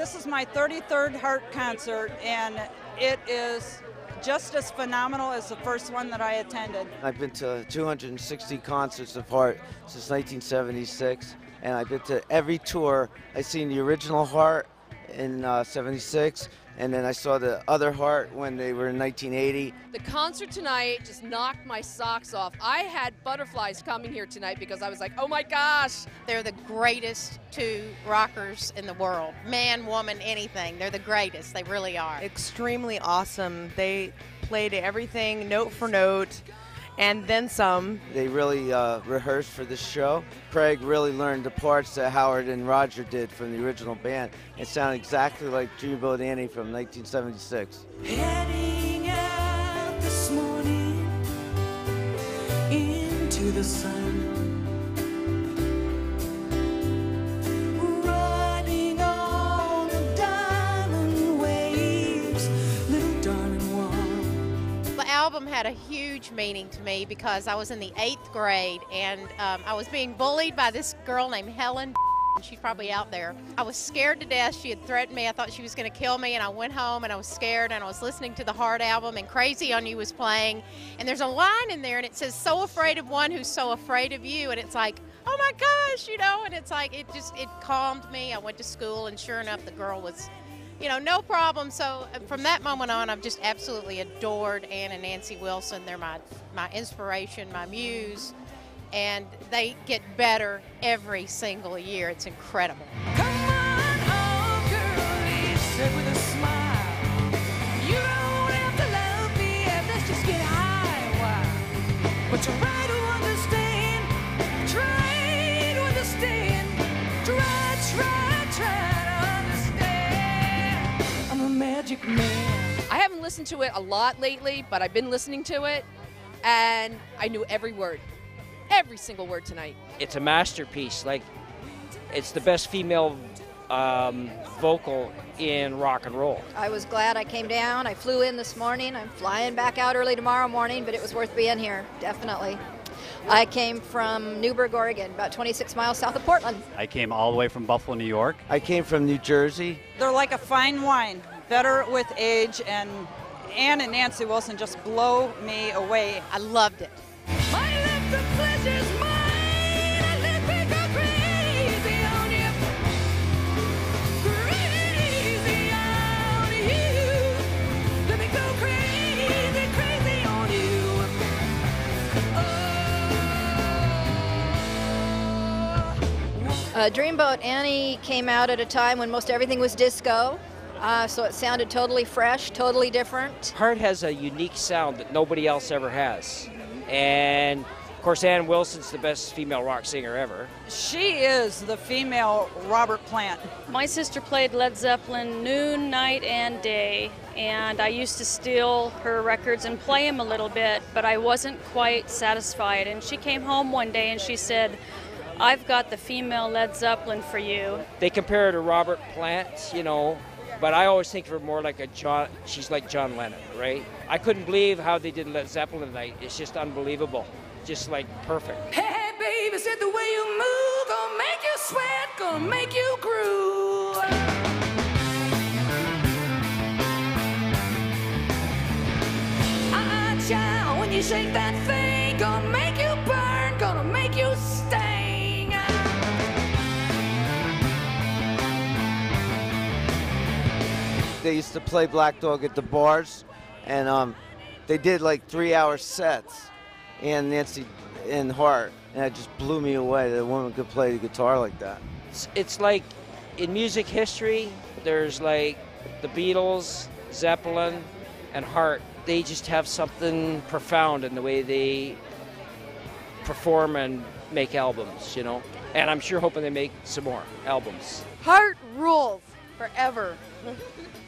This is my 33rd Heart concert, and it is just as phenomenal as the first one that I attended. I've been to 260 concerts of Heart since 1976, and I've been to every tour. I've seen the original Heart in 76, and then I saw the other Heart when they were in 1980. The concert tonight just knocked my socks off. I had butterflies coming here tonight because I was like, oh my gosh. They're the greatest two rockers in the world. Man, woman, anything. They're the greatest. They really are. Extremely awesome. They played everything note for note and then some. They really rehearsed for this show. Craig really learned the parts that Howard and Roger did from the original band. It sounded exactly like Dreamboat Annie from 1976. Heading out this morning into the sun, riding on the diamond waves, little darling one. The album had a huge meaning to me because I was in the 8th grade and I was being bullied by this girl named Helen. She's probably out there. I was scared to death. She had threatened me. I thought she was going to kill me, and I went home and I was scared, and I was listening to the Heart album, and Crazy on You was playing, and there's a line in there and it says, so afraid of one who's so afraid of you, and it's like, oh my gosh, you know, and it's like, it calmed me. I went to school, and sure enough, the girl was, you know, no problem. So from that moment on, I've just absolutely adored Ann and Nancy Wilson. They're my inspiration, my muse, and they get better every single year. It's incredible. Come on, oh girl, he said with a smile. You don't have to love me, let's just get high. Why? But try to understand, try to understand, try to understand. I'm a magic man. I haven't listened to it a lot lately, but I've been listening to it, and I knew every word. Every single word tonight. It's a masterpiece. Like, it's the best female vocal in rock and roll. I was glad I came down. I flew in this morning. I'm flying back out early tomorrow morning, but it was worth being here, definitely. I came from Newburgh, Oregon, about 26 miles south of Portland. I came all the way from Buffalo, New York. I came from New Jersey. They're like a fine wine, better with age, and Ann and Nancy Wilson just blow me away. I loved it. The pleasure's mine, and let me go crazy on you. Crazy on you. Let me go crazy, crazy on you. Dreamboat Annie came out at a time when most everything was disco, so it sounded totally fresh, totally different. Heart has a unique sound that nobody else ever has. And of course, Ann Wilson's the best female rock singer ever. She is the female Robert Plant. My sister played Led Zeppelin noon, night, and day, and I used to steal her records and play them a little bit, but I wasn't quite satisfied. And she came home one day and she said, I've got the female Led Zeppelin for you. They compare her to Robert Plant, you know, but I always think of her more like she's like John Lennon, right? I couldn't believe how they did Led Zeppelin tonight. It's just unbelievable. Just like perfect. Hey, baby, said the way you move, gonna make you sweat, gonna make you groove. Child, when you shake that thing, gonna make you burn, gonna make you sting. They used to play Black Dog at the bars, and they did like 3-hour sets. And Nancy and Heart, and it just blew me away that a woman could play the guitar like that. It's like in music history, there's like the Beatles, Zeppelin, and Heart. They just have something profound in the way they perform and make albums, you know. And I'm sure hoping they make some more albums. Heart rules forever.